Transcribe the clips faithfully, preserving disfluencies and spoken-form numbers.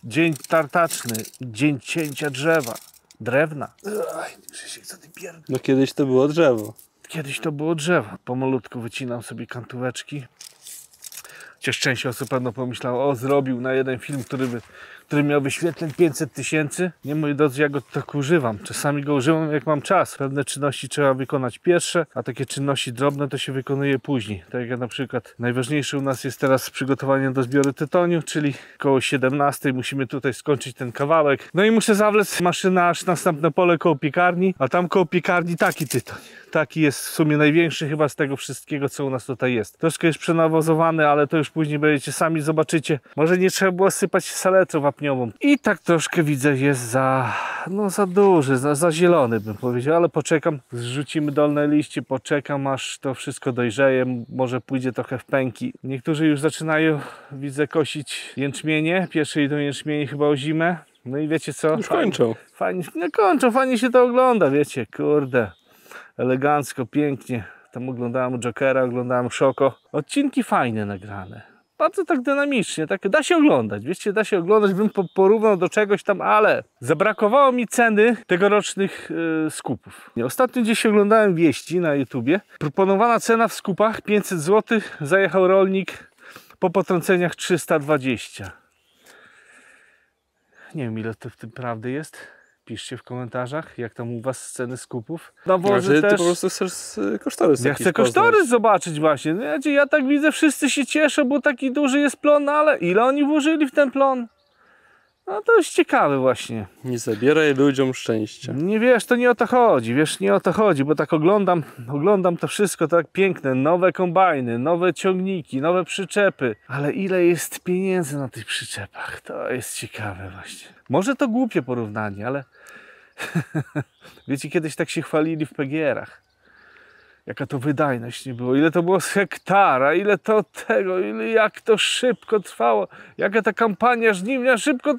dzień tartaczny, dzień cięcia drzewa, drewna. Ej, Krzysiek, co ty pierd... No kiedyś to było drzewo. Kiedyś to było drzewo. Pomalutku wycinam sobie kantóweczki. Chociaż część osób pewno pomyślała, o, zrobił na jeden film, który, by, który miał wyświetleń pięćset tysięcy. Nie, moi drodzy, ja go tak używam. Czasami go używam, jak mam czas. Pewne czynności trzeba wykonać pierwsze, a takie czynności drobne to się wykonuje później. Tak jak na przykład najważniejsze u nas jest teraz przygotowanie do zbioru tytoniu, czyli koło siedemnastej musimy tutaj skończyć ten kawałek. No i muszę zawlec maszynę aż następne pole koło piekarni, a tam koło piekarni taki tytoń. Taki jest w sumie największy chyba z tego wszystkiego, co u nas tutaj jest. Troszkę jest przenawozowany, ale to już później będziecie sami zobaczycie. Może nie trzeba było sypać saletą wapniową. I tak troszkę widzę, jest za, no za duży, za, za zielony bym powiedział, ale poczekam. Zrzucimy dolne liście, poczekam aż to wszystko dojrzeje. Może pójdzie trochę w pęki. Niektórzy już zaczynają, widzę, kosić jęczmienie. Pierwsze idą jęczmienie chyba o zimę. No i wiecie co? Już kończą. Fajnie, no kończą, fajnie się to ogląda, wiecie, kurde. Elegancko, pięknie. Tam oglądałem Jokera, oglądałem Szoko. Odcinki fajne nagrane. Bardzo tak dynamicznie, tak da się oglądać. Wiecie, da się oglądać, bym porównał do czegoś tam, ale zabrakowało mi ceny tegorocznych yy, skupów. Ostatnio gdzieś oglądałem wieści na YouTubie. Proponowana cena w skupach pięćset złotych. Zajechał rolnik po potrąceniach trzysta dwadzieścia. Nie wiem, ile to w tym prawdy jest. Piszcie w komentarzach, jak tam u was ceny skupów. Nawozy Może też... ty po prostu chcesz kosztorys. Ja chcę kosztorys zobaczyć właśnie. Wiecie, ja tak widzę, wszyscy się cieszą, bo taki duży jest plon, no ale ile oni włożyli w ten plon? No to jest ciekawe właśnie. Nie zabieraj ludziom szczęścia. Nie wiesz, to nie o to chodzi, wiesz, nie o to chodzi, bo tak oglądam, oglądam to wszystko tak piękne, nowe kombajny, nowe ciągniki, nowe przyczepy, ale ile jest pieniędzy na tych przyczepach, to jest ciekawe właśnie. Może to głupie porównanie, ale wiecie, kiedyś tak się chwalili w P G R-ach. Jaka to wydajność nie było, ile to było z hektara, ile to tego, ile, jak to szybko trwało, jaka ta kampania żniwna szybko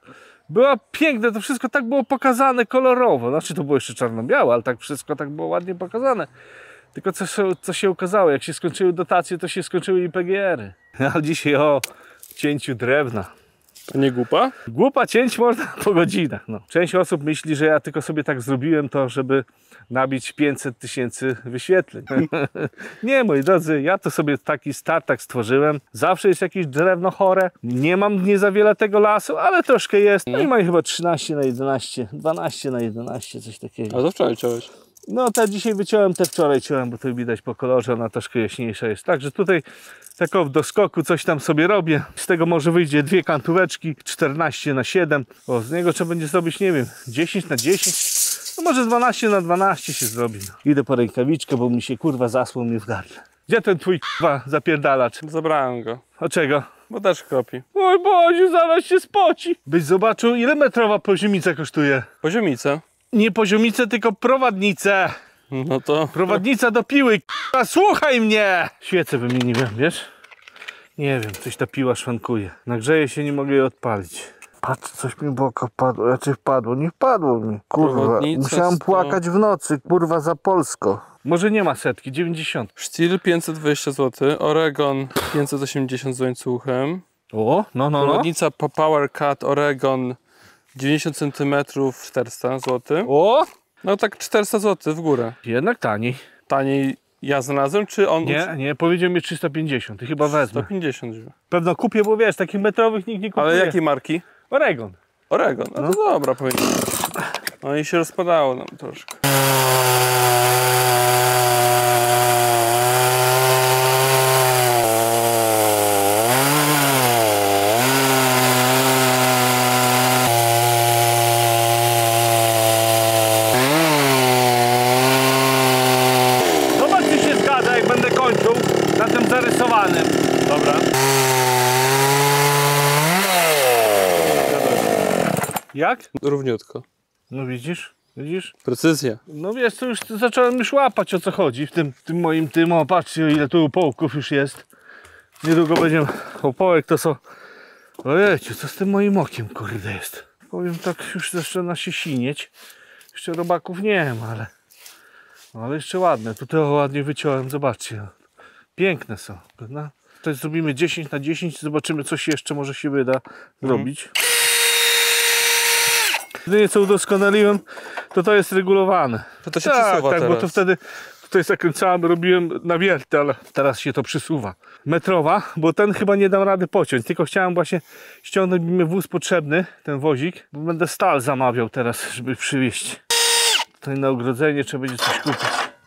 była piękna, to wszystko tak było pokazane kolorowo, znaczy to było jeszcze czarno-białe, ale tak wszystko tak było ładnie pokazane. Tylko co, co się okazało, jak się skończyły dotacje, to się skończyły i P G R-y. A dzisiaj o cięciu drewna. To nie głupa? Głupa cięć można po godzinach. No. Część osób myśli, że ja tylko sobie tak zrobiłem to, żeby nabić pięćset tysięcy wyświetleń. Nie, moi drodzy, ja to sobie taki startak stworzyłem. Zawsze jest jakieś drewno chore. Nie mam nie za wiele tego lasu, ale troszkę jest. No i mam chyba trzynaście na jedenaście, dwanaście na jedenaście, coś takiego. A to wczoraj ciąłeś. No te dzisiaj wyciąłem, te wczoraj ciąłem, bo tu widać po kolorze, ona troszkę jaśniejsza jest. Także tutaj tak o, do skoku coś tam sobie robię. Z tego może wyjdzie dwie kantóweczki, czternaście na siedem. O, z niego trzeba będzie zrobić, nie wiem, dziesięć na dziesięć. No może dwanaście na dwanaście się zrobi. No. Idę po rękawiczkę, bo mi się kurwa zasłał mi w gardle. Gdzie ten twój kurwa zapierdalacz? Zabrałem go. O czego? Bo też kropi. Oj Boziu, zaraz się spoci. Byś zobaczył, ile metrowa poziomica kosztuje. Poziomice. Nie poziomicę, tylko prowadnicę. No to... Prowadnica do piły, k***a, słuchaj mnie! Świecę wymieniłem, wiesz? Nie wiem, coś ta piła szwankuje. Nagrzeje się, nie mogę jej odpalić. Patrz, coś mi w oko wpadło, raczej wpadło, nie wpadło mi. Kurwa, Prowadnica musiałem sto... płakać w nocy, kurwa, za Polsko. Może nie ma setki, dziewięćdziesiąt. Sztil pięćset dwadzieścia złotych, Oregon pięćset osiemdziesiąt z łańcuchem. O, no, no, no. Prowadnica Power Cut Oregon dziewięćdziesiąt centymetrów, czterysta złotych. O! No tak czterysta złotych w górę. Jednak taniej. Taniej ja znalazłem, czy on... Nie, nie, powiedział mi trzysta pięćdziesiąt i chyba wezmę. sto pięćdziesiąt. Pewno kupię, bo wiesz, takich metrowych nikt nie kupuje. Ale jakiej marki? Oregon. Oregon, no, No. to dobra, powinien. No i się rozpadało nam troszkę. Zobacz, czy się zgadza, jak będę kończył na tym zarysowanym. Dobra. Jak? Równiutko. No widzisz? Widzisz? Precyzja. No wiesz, to już zacząłem już łapać, o co chodzi w tym, tym moim tym. O, patrzcie, ile tu upołków już jest. Niedługo będzie opołek, to co... Ojejcie, co z tym moim okiem, kurde, jest. Powiem tak, już zaczyna się sinieć. Jeszcze robaków nie ma, ale... Ale jeszcze ładne. Tutaj ładnie wyciąłem, zobaczcie. Piękne są, prawda? Tutaj zrobimy dziesięć na dziesięć, zobaczymy, co się jeszcze może się wyda zrobić. Jedynie co udoskonaliłem, to to jest regulowane. To to się tak, przesuwa tak, teraz. bo to wtedy tutaj zakręcałem, robiłem na wiertę, ale teraz się to przysuwa. Metrowa, bo ten chyba nie dam rady pociąć, tylko chciałem właśnie ściągnąć mi wóz potrzebny, ten wozik, bo będę stal zamawiał teraz, żeby przywieźć. Tutaj na ogrodzenie trzeba będzie coś kupić.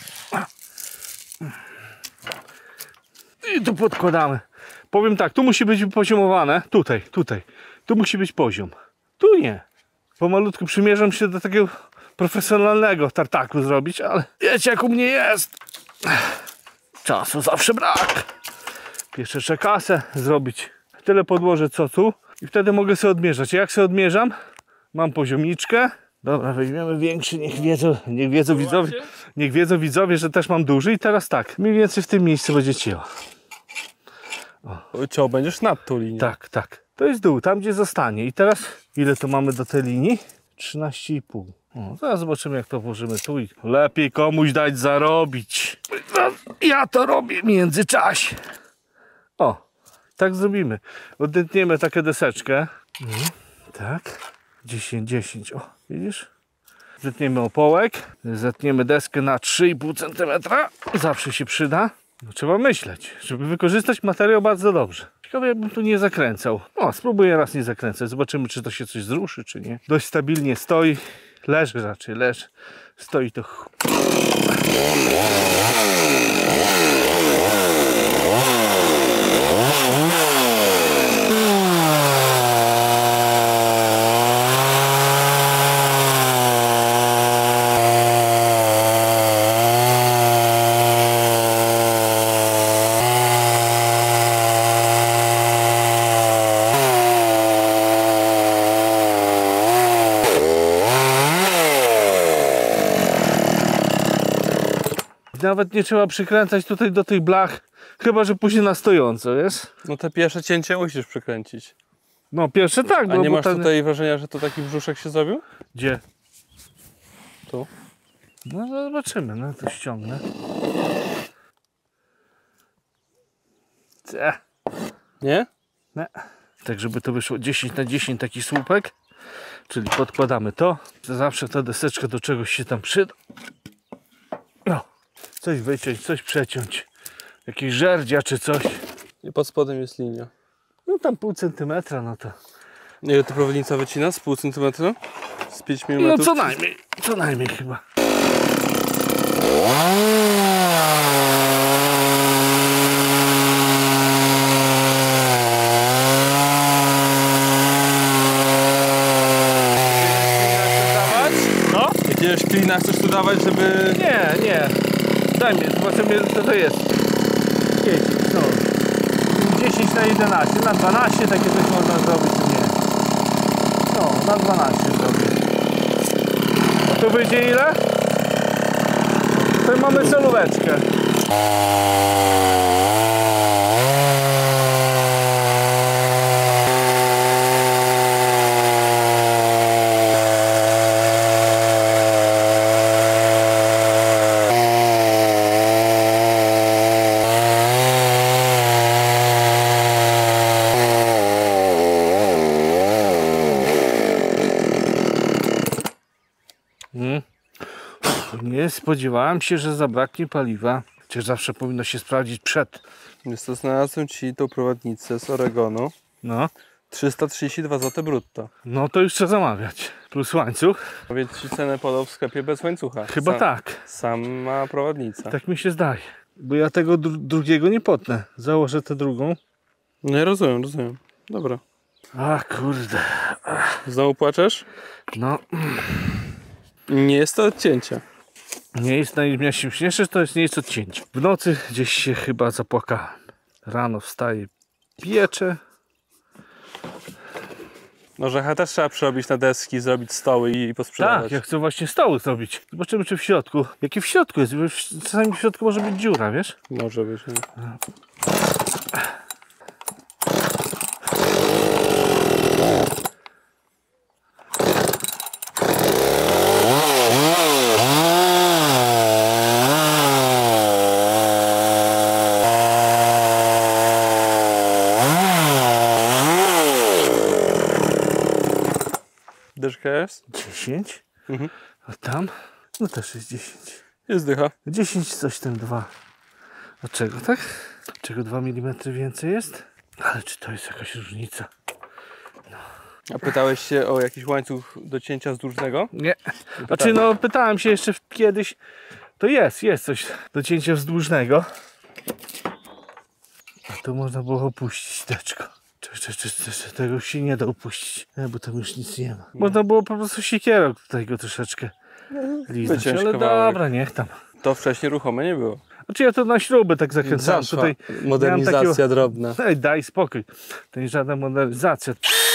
I tu podkładamy. Powiem tak, tu musi być poziomowane, tutaj, tutaj. Tu musi być poziom. Tu nie. Pomalutku przymierzam się do takiego profesjonalnego tartaku zrobić, ale wiecie jak u mnie jest. Czasu zawsze brak. Jeszcze trzeba kasę zrobić. Tyle podłożę co tu i wtedy mogę sobie odmierzać. Jak sobie odmierzam, mam poziomiczkę. Dobra, weźmiemy większy, niech wiedzą, niech wiedzą widzowie, niech wiedzą widzowie, że też mam duży i teraz tak, mniej więcej w tym miejscu będzie cięło. Ciął będziesz nad tą linią. Tak, tak. To jest dół, tam gdzie zostanie. I teraz ile to mamy do tej linii? trzynaście i pół. O, zaraz zobaczymy jak to włożymy tu i lepiej komuś dać zarobić. Ja to robię w międzyczasie. O, tak zrobimy. Odetniemy taką deseczkę. Mhm. Tak. dziesięć, dziesięć. O, widzisz? Zetniemy opołek. Zetniemy deskę na trzy i pół centymetra. Zawsze się przyda. No, trzeba myśleć, żeby wykorzystać materiał bardzo dobrze. Ciekawe jakbym tu nie zakręcał. No, spróbuję raz nie zakręcać. Zobaczymy czy to się coś zruszy, czy nie. Dość stabilnie stoi. Leży raczej, leży. Stoi to... Nawet nie trzeba przykręcać tutaj do tych blach, chyba że później na stojąco, wiesz? No te pierwsze cięcie musisz przykręcić. No pierwsze tak, A bo, nie bo masz ten... tutaj wrażenia, że to taki brzuszek się zrobił? Gdzie? Tu. No zobaczymy, no to ściągnę. Ech. Nie? Nie. Tak żeby to wyszło dziesięć na dziesięć taki słupek, czyli podkładamy to. Zawsze ta deseczka do czegoś się tam przyda. No, coś wyciąć, coś przeciąć. Jakieś żerdzia czy coś. I pod spodem jest linia. No tam pół centymetra, no to... Ile ty prowadnica wycina? Z pół centymetra? Z pięć No milimetrów? co najmniej, co najmniej chyba. No? Jakiegoś klina chcesz tu dawać, żeby... Nie, nie. Daj mi, zobaczymy co to jest. dziesięć, no. dziesięć na jedenaście, na dwanaście takie coś można zrobić, czy nie? No, na dwanaście zrobię. A tu wyjdzie ile? Tutaj mamy solóweczkę. Hmm. Nie spodziewałem się, że zabraknie paliwa. Chociaż zawsze powinno się sprawdzić przed. Wiesz co, znalazłem ci tą prowadnicę z Oregonu. No, trzysta trzydzieści dwa złote brutto. no to już trzeba zamawiać. Plus łańcuch. Powiedz ci cenę podał w sklepie bez łańcucha. Chyba Sam, tak. Sama prowadnica. Tak mi się zdaje. Bo ja tego dru drugiego nie potnę. Założę tę drugą. No ja rozumiem, rozumiem. Dobra. A kurde. Znowu płaczesz? No, Nie jest to odcięcie. nie jest najśmieszniejsze, to jest nie jest odcięcie. W nocy gdzieś się chyba zapłakałem. Rano wstaję, pieczę. Nożecha też trzeba przerobić na deski, zrobić stoły i posprzedawać. Tak, ja chcę właśnie stoły zrobić. Zobaczymy czy w środku. Jaki w środku jest? Bo w- Czasami w środku może być dziura, wiesz? Może być. Nie? Dyszka jest? dziesięć. Mhm. A tam? No też jest dziesięć. Jest dycha. dziesięć coś ten dwa. A czego tak? Czego dwa milimetry więcej jest? Ale czy to jest jakaś różnica? A pytałeś się o jakiś łańcuch do cięcia wzdłużnego? Nie. Znaczy no pytałem się jeszcze kiedyś. To jest, jest coś do cięcia wzdłużnego. A tu można było opuścić teczko. Czy, czy, czy, czy, czy tego już się nie da opuścić, nie, bo tam już nic nie ma. Można było po prostu siekierą tutaj go troszeczkę liznąć, Wyciąć ale kawałek. dobra, niech tam. To wcześniej ruchome nie było. Znaczy ja to na śruby tak zakręcałem. Zaszła Tutaj modernizacja takiego... drobna. Ej, daj spokój. To nie żadna modernizacja.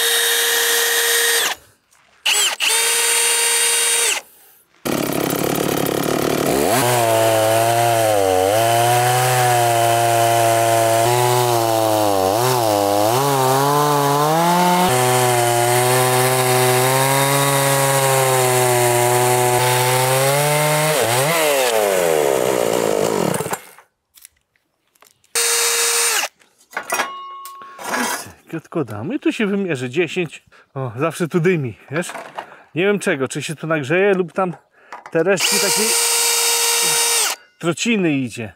Odkładamy i tu się wymierzy dziesięć. O, zawsze tu dymi, wiesz? Nie wiem czego, czy się tu nagrzeje lub tam te resztki takiej trociny idzie.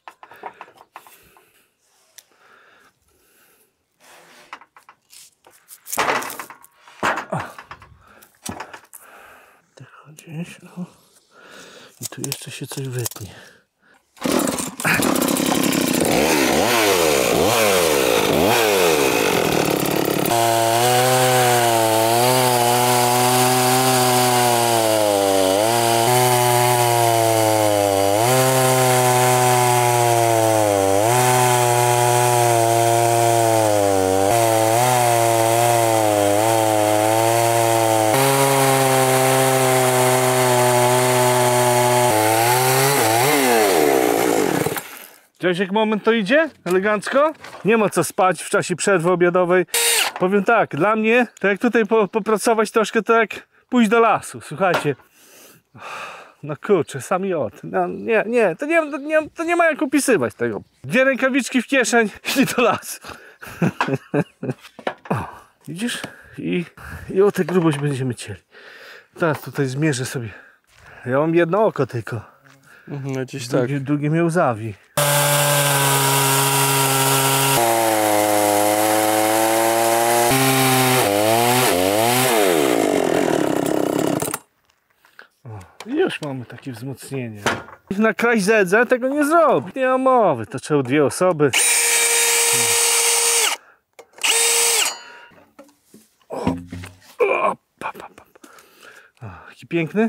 O. Tak gdzieś, o. I tu jeszcze się coś wytnie. Widziałeś jak moment to idzie? Elegancko? Nie ma co spać w czasie przerwy obiadowej. Powiem tak, dla mnie, to jak tutaj po, popracować troszkę, to jak pójść do lasu. Słuchajcie. No kurczę, sami od. No, nie, nie to, nie, to, nie, to nie ma jak opisywać tego. Dwie rękawiczki w kieszeń i do lasu. O, widzisz? I, i o tę grubość będziemy cieli. Teraz tutaj zmierzę sobie. Ja mam jedno oko tylko. No gdzieś tak. Drugie, drugie mnie łzawi. O, już mamy takie wzmocnienie. Na kraj zedze tego nie zrobi. Nie ma mowy, to trzeba dwie osoby. O, o, pa, pa, pa. O, jaki piękny.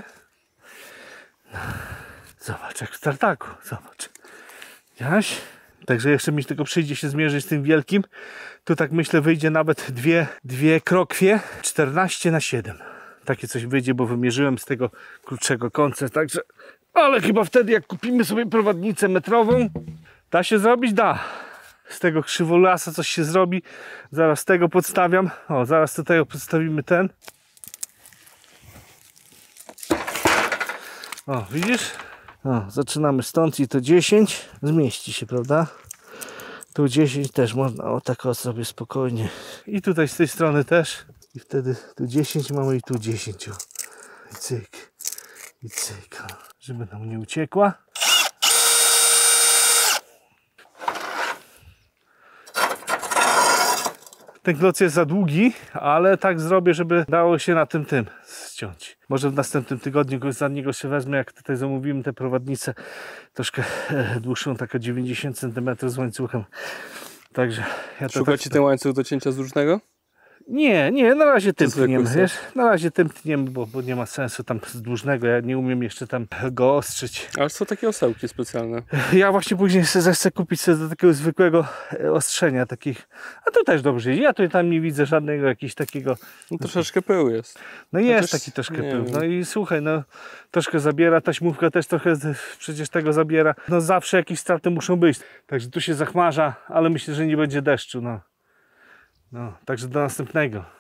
Zobacz, jak w tartaku, zobacz. Widziałeś? Także jeszcze mi tylko przyjdzie się zmierzyć z tym wielkim. Tu tak myślę wyjdzie nawet dwie, dwie krokwie. czternaście na siedem. Takie coś wyjdzie, bo wymierzyłem z tego krótszego końca. Także, ale chyba wtedy jak kupimy sobie prowadnicę metrową, da się zrobić? Da. Z tego krzywolasa coś się zrobi. Zaraz tego podstawiam. O, zaraz tutaj podstawimy ten. O, widzisz? O, zaczynamy stąd i to dziesięć zmieści się, prawda? Tu dziesięć też można, o tak o sobie spokojnie. I tutaj z tej strony też. I wtedy tu dziesięć mamy i tu dziesięć. O. I cyk. I cyk. O. Żeby nam nie uciekła. Ten kloc jest za długi, ale tak zrobię, żeby dało się na tym tym ściąć. Może w następnym tygodniu go, za niego się wezmę, jak tutaj zamówimy tę prowadnicę troszkę e, dłuższą, taką dziewięćdziesiąt centymetrów z łańcuchem. Także ja to Szukacie tak... ten łańcuch do cięcia wzdłużnego? Nie, nie, na razie tym zwykły tniemy, chcesz? wiesz? Na razie tym tniemy, bo, bo nie ma sensu tam wzdłużnego, ja nie umiem jeszcze tam go ostrzyć. Ale są takie osełki specjalne. Ja właśnie później sobie chcę kupić sobie do takiego zwykłego e, ostrzenia takich, a to też dobrze idzie, ja tutaj tam nie widzę żadnego jakiegoś takiego, No troszeczkę pył jest. no jest Chociaż taki troszkę nie pył, wiem. no i słuchaj, no troszkę zabiera, taśmówka też trochę z- przecież tego zabiera, no zawsze jakieś straty muszą być, także tu się zachmarza, ale myślę, że nie będzie deszczu, no, no, także do następnego.